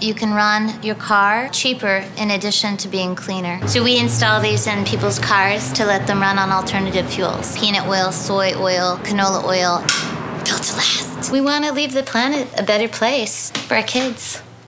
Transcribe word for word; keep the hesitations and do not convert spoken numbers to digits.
You can run your car cheaper in addition to being cleaner. So we install these in people's cars to let them run on alternative fuels. Peanut oil, soy oil, canola oil, built to last. We want to leave the planet a better place for our kids.